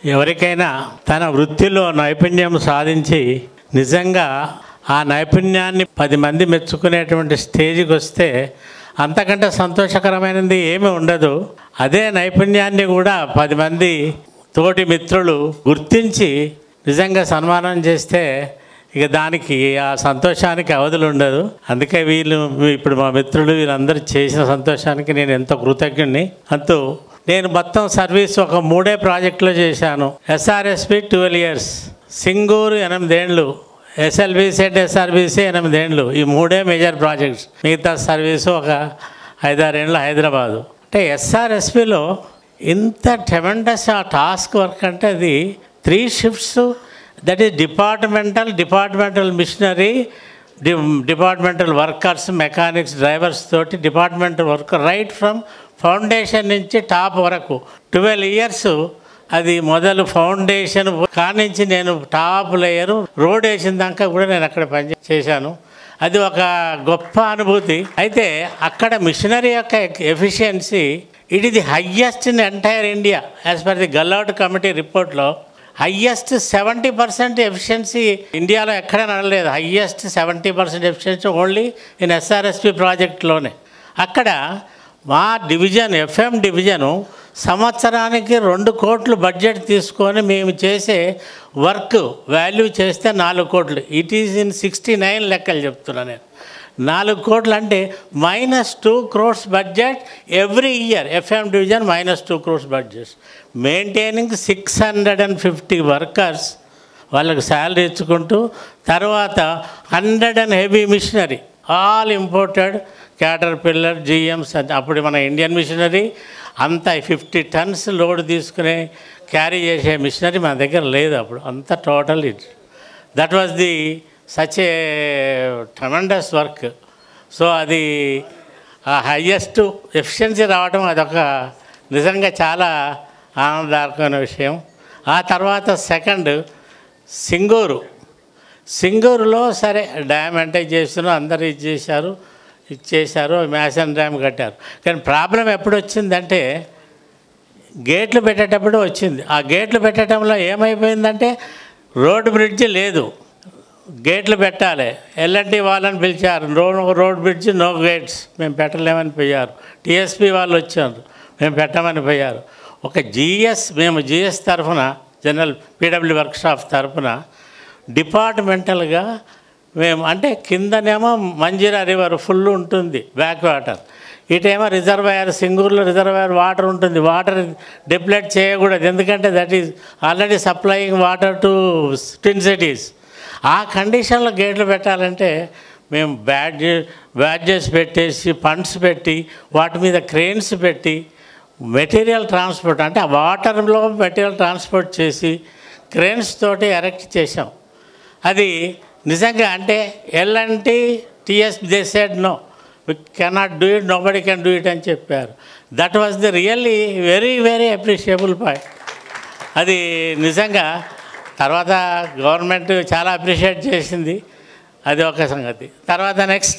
ఎవరికైనా తన వృత్తిలో నైపుణ్యం సాధించి నిజంగా ఆ నైపుణ్యాన్ని 10 మంది మెచ్చుకునేటువంటి స్టేజ్కి వస్తే అంతకంటే సంతోషకరమైనది ఏమీ ఉండదు. అదే నైపుణ్యాన్ని కూడా 10 మంది తోటి మిత్రులు గుర్తించి నిజంగా సన్మానం చేస్తే ఇక దానికి ఆ సంతోషానికి అవధులు ఉండదు. అందుకే వీళ్ళు ఇప్పుడు మా మిత్రులు వీళ్ళందరూ చేసిన సంతోషానికి నేను ఎంతో కృతజ్ఞుడిని. అంటూ నేను మొత్తం సర్వీస్ ఒక 3 ప్రాజెక్టులు చేశాను. SRSP 12 years, సింగూరు 8 ఏళ్ళు, SLBC అండ్ SRBC 8 ఏళ్ళు. ఈ 3 మేజర్ ప్రాజెక్ట్స్. మిగతా సర్వీసు ఒక 5-6 ఏళ్ళు హైదరాబాదు. అంటే SRSPలో ఇంత ట్రెమెండస్ ఆ టాస్క్ వర్క్ అంటే అది 3 shifts. That is departmental machinery, departmental workers, mechanics, drivers తోటి departmental work right from foundation నుంచి టాప్ వరకు 12 years. అది మొదలు ఫౌండేషన్ కానించి నేను టాప్ లేయరు రోడ్ వేసిన దాకా కూడా నేను అక్కడ పనిచేశాను. అది ఒక గొప్ప అనుభూతి. అయితే అక్కడ మిషనరీ యొక్క efficiency it is the highest in entire India as per the గల్అవుట్ కమిటీ రిపోర్ట్లో. హయ్యెస్ట్ 70% ఎఫిషియన్సీ ఇండియాలో ఎక్కడ నడలేదు. Highest 70% efficiency only in SRSP ప్రాజెక్ట్లోనే. అక్కడ మా డివిజన్ FM డివిజను సంవత్సరానికి 2 కోట్లు బడ్జెట్ తీసుకొని మేము చేసే వర్క్ వాల్యూ చేస్తే 4 కోట్లు. ఇట్ ఈజ్ ఇన్ 69 లెక్కలు చెప్తున్నాను నేను. 4 కోట్లు అంటే -2 crores budget every year. FM division -2 crores budget. Maintaining 650 workers, వాళ్ళకి శాలరీ ఇచ్చుకుంటూ, తర్వాత 100 heavy machinery, all imported, Caterpillar, GMs. అప్పుడు మన ఇండియన్ మిషనరీ అంతా 50 tons లోడ్ తీసుకునే క్యారీ చేసే మిషనరీ మన దగ్గర లేదు అప్పుడు. అంత total it that was the such a tremendous work. So అది హయ్యెస్ట్ ఎఫిషియన్సీ రావడం అదొక నిజంగా చాలా ఆనందదాయకమైన విషయం. ఆ తర్వాత సెకండ్ సింగూరులో సరే డ్యామ్ అంటే చేస్తున్నారు, అందరూ ఇచ్చేశారు, మ్యాసన్ డ్యామ్ కట్టారు. కానీ ప్రాబ్లం ఎప్పుడు వచ్చిందంటే గేట్లు పెట్టేటప్పుడు వచ్చింది. ఆ గేట్లు పెట్టడంలో ఏమైపోయిందంటే రోడ్ బ్రిడ్జ్ లేదు, గేట్లు పెట్టాలి. L&T వాళ్ళని పిలిచారు, రోడ్ బ్రిడ్జ్ నో గేట్స్, మేము పెట్టలేమని పోయారు. TSP వాళ్ళు వచ్చారు, మేము పెట్టమని పోయారు. ఒక మేము GS తరఫున, జనరల్ PW వర్క్షాప్ తరఫున డిపార్ట్మెంటల్గా మేము, అంటే కిందనేమో మంజీరా రివర్ ఫుల్ ఉంటుంది బ్యాక్ వాటర్, ఇటేమో రిజర్వాయర్, సింగూరులో రిజర్వాయర్ వాటర్ ఉంటుంది. వాటర్ డిప్లెట్ చేయకూడదు, ఎందుకంటే that is already supplying water to twin cities. ఆ కండిషన్లో గేట్లు పెట్టాలంటే మేము బ్యాడ్జెస్ పెట్టేసి, ఫండ్స్ పెట్టి, వాటి మీద క్రెయిన్స్ పెట్టి, మెటీరియల్ ట్రాన్స్పోర్ట్ అంటే ఆ వాటర్లో మెటీరియల్ ట్రాన్స్పోర్ట్ చేసి క్రెయిన్స్ తోటి ఎరెక్ట్ చేసాం. అది నిజంగా అంటే L&T, TSP they said no, we cannot do it, nobody can do it అని చెప్పారు. That was the really very appreciable point. అది నిజంగా తర్వాత గవర్నమెంట్ చాలా అప్రిషియేట్ చేసింది. అది ఒక సంగతి. తర్వాత నెక్స్ట్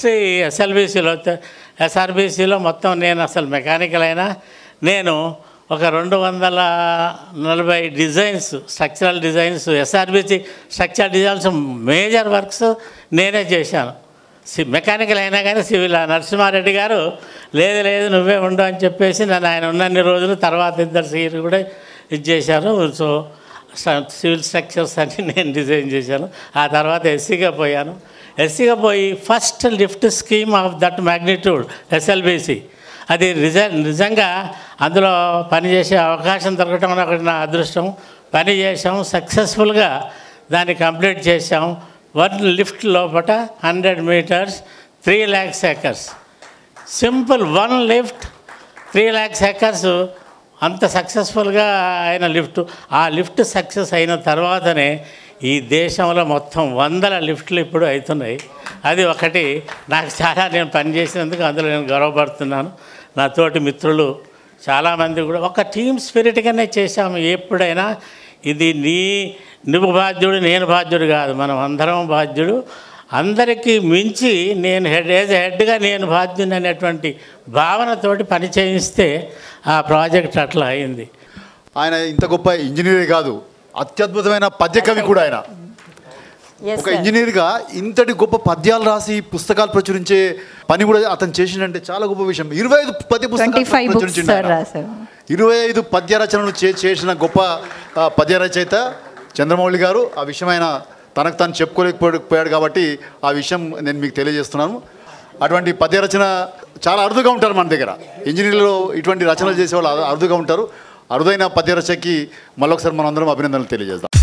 SRBCలో మొత్తం నేను అసలు మెకానికల్ అయినా నేను ఒక 240 designs, structural designs, SRBC structural designs major works నేనే చేశాను. మెకానికల్ అయినా కానీ సివిల్. నరసింహారెడ్డి గారు లేదు నువ్వే ఉండు అని చెప్పేసి నన్ను, ఆయన ఉన్నన్ని రోజులు, తర్వాత 2 సీట్లు కూడా చేశారు. సో సివిల్ స్ట్రక్చర్స్ అన్ని నేను డిజైన్ చేశాను. ఆ తర్వాత ఎస్సీగా పోయి first lift scheme of that magnitude SLBC. అది నిజంగా అందులో పనిచేసే అవకాశం దొరకటం ఒకటి నా అదృష్టం. పని చేసాం, సక్సెస్ఫుల్గా దాన్ని కంప్లీట్ చేసాం. 1 లిఫ్ట్ లోపల 100 meters, 3 lakhs acres. Simple 1 lift 3 lakhs acres. అంత సక్సెస్ఫుల్గా అయిన లిఫ్ట్. ఆ లిఫ్ట్ సక్సెస్ అయిన తర్వాతనే ఈ దేశంలో మొత్తం 100 లిఫ్ట్లు ఇప్పుడు అవుతున్నాయి. అది ఒకటి నాకు చాలా, నేను పనిచేసినందుకు అందులో నేను గర్వపడుతున్నాను. నా తోటి మిత్రులు చాలామంది కూడా ఒక టీమ్ స్పిరిట్గానే చేశాము. ఎప్పుడైనా ఇది నువ్వు బాధ్యుడు, నేను బాధ్యుడు కాదు, మనం అందరం బాధ్యుడు. అందరికీ మించి నేను హెడ్గా నేను బాధ్యుని అనేటువంటి భావనతోటి పని చేయిస్తే ఆ ప్రాజెక్ట్ అట్లా అయింది. ఆయన ఇంత గొప్ప ఇంజనీరే కాదు, అత్యద్భుతమైన పద్యకవి కూడా ఆయన. ఒక ఇంజనీర్గా ఇంతటి గొప్ప పద్యాలు రాసి పుస్తకాలు ప్రచురించే పని కూడా అతను చేసిందంటే చాలా గొప్ప విషయం. 25 పద్య పుస్తకాలు ప్రచురించాడు. 25 పద్య రచనలు చేసిన గొప్ప పద్య రచయిత చంద్రమౌళి గారు. ఆ విషయం ఆయన తనకు తాను చెప్పుకోలేకపోయాడు కాబట్టి ఆ విషయం నేను మీకు తెలియజేస్తున్నాను. అటువంటి పద్య రచన చాలా అరుదుగా ఉంటారు మన దగ్గర. ఇంజనీర్లో ఇటువంటి రచనలు చేసేవాళ్ళు అరుదుగా ఉంటారు. అరుదైన పద్య రచనకి మళ్ళొకసారి మనం అందరం అభినందనలు తెలియజేద్దాం.